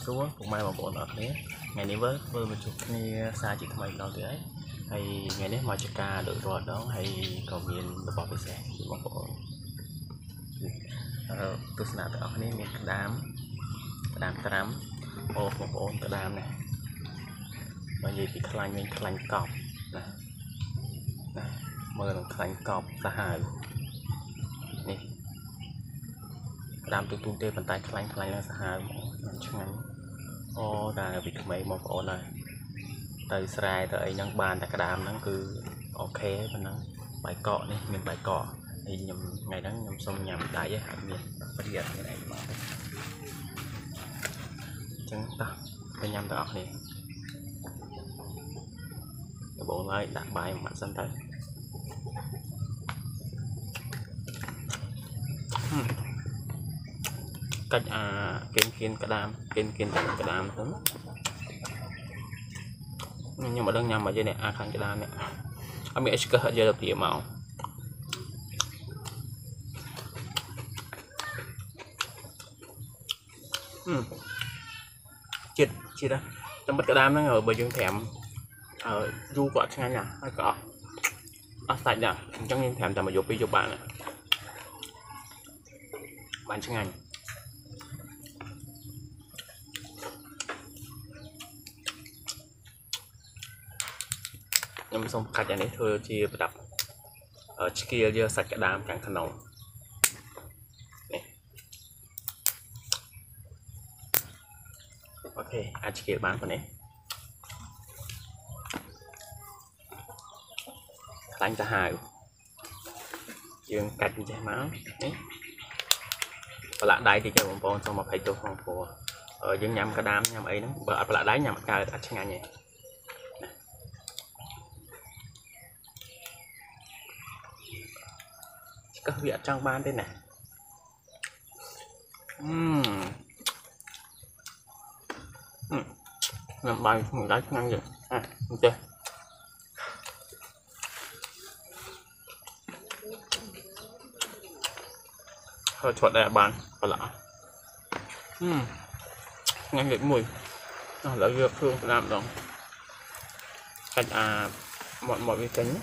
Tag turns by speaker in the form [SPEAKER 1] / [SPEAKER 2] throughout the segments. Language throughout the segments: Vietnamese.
[SPEAKER 1] xuống cùng mai mà bộ nợ thế ngàyนี้với một chút ni xa chỉ thay đâu thế hay ngàyนี้mà chỉ ca được rồi đó hay còn miền bỏ về xe chỉ một bộ tôi sẽ làm ở đây miền đám trám ô một bộ đám này và gì thì khăn mình khăn cọp này mơ là khăn cọp ta hài nè đám tụi tê bàn tay khăn là ta hài chẳng ngắn ô là việc mấy một bộ này tới sai tới nhân bàn tại cái đám nó cứ ok và nó bài cọ đi miền bài cọ thì nhầm ngày đó nhầm xong nhầm đại với hạt miền phát hiện cái này mà chẳng ta phải nhầm tới này bộ lại đặt bài mặt xanh tới cách kiên cái đam kiên cái đam cũng nhưng mà đang nhầm ở dưới này khăn cái đam này anh biết cái hết giờ được điểm màu chết đó trong bất cái đam nó ở bờ dương thèm ở du quạt ngay nè hay cỏ sạch nè trong những thèm tầm mà dục đi dục bạn nè bạn chẳng ngành nhưng xong cắt này thôi chia đập ở kia giờ sạch cái đám càng khăn nồng ok anh chỉ bán vào này đánh ta hài dương cạch chảy máu và lại đây thì cho bọn con xong mà phải cho con phù ở dương nhầm cái đám nhầm ấy nó và lại đáy nhầm cái đã chẳng nhỉ các vị trong ban đây này làm bài mình đáy ngang vậy ok hơi chuột đây bàn và lạ ngang vậy mùi nó là việc phương làm đó cách mọi cái cánh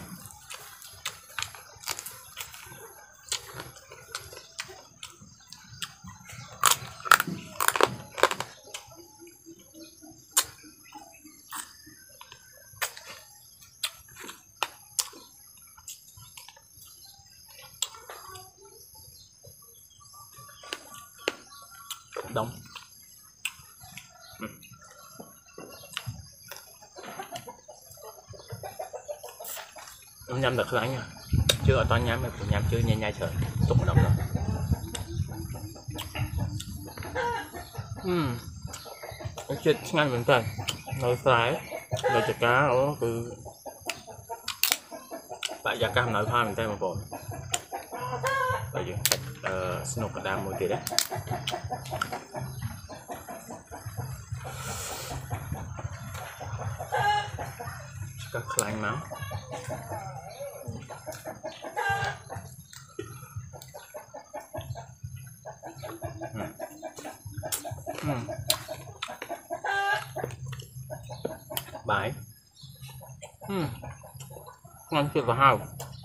[SPEAKER 1] đông nhâm được lắm nha chưa ở toàn nhắm mà cũng nhắm chưa nhanh trời tụng đồng rồi chết ngay mình tay nơi trái rồi chả cá ở từ tại gia cam nói pha mình tay một bộ bây giờ snow cả đam một tí đấy các khăn máu bài ngon chưa vào hao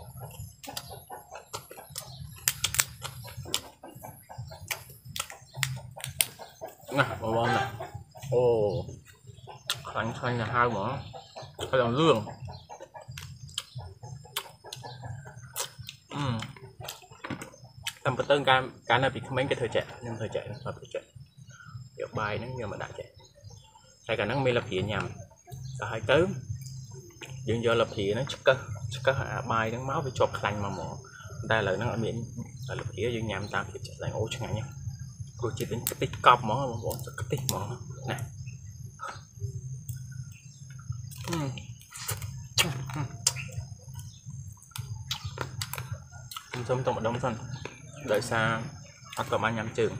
[SPEAKER 1] nè bò nè ô khăn là hai mỏ cái lòng lương tầm bữa tân cá là bị mấy cái thời trẻ nhưng thời trẻ nó thời trẻ kiểu bài nó nhưng mà đã trẻ hay cả nó mới lập hiện nhầm cả hai tới nhưng do lập hiện nó chắc hạ bài nó máu bị chọc lành mà mỏ đây là nó ở miệng là lập hiện dương nhầm ta thì trở thành ố chẳng nhá rồi chỉ đến cái tích cọp mỏ một cái tích mỏ này xong tổng đông xong đợi xa hoặc là ban nhắm trường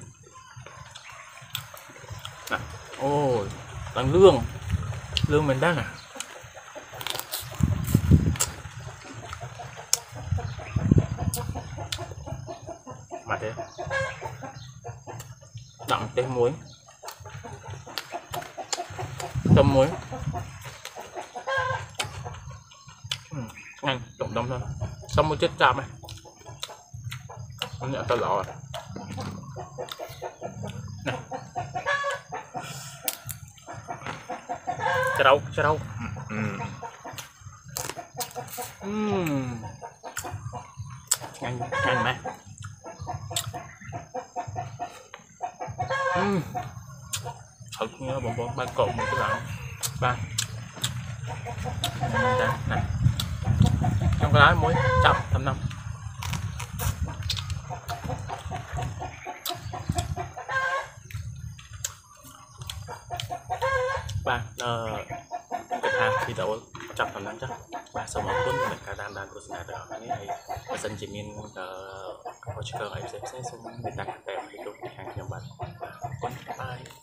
[SPEAKER 1] này ôi bằng lương mình đang mà thế đậm thêm muối tôm muối ngon trộn đông thôi xong một chết chạm này nhận tao lọ này chả đâu ngon ngon mà thật nhớ bọn ba cột một cái lọ ba này trong cái lá muối chậm thăm năm ba cái video chậm thăm năm chắc ba sau một tuần mình cả đàn của sinh đó này và sân chỉ miền có chơi cờ ấy sẽ xuống người ta đẹp thì tôi hàng nhầm bạn con bye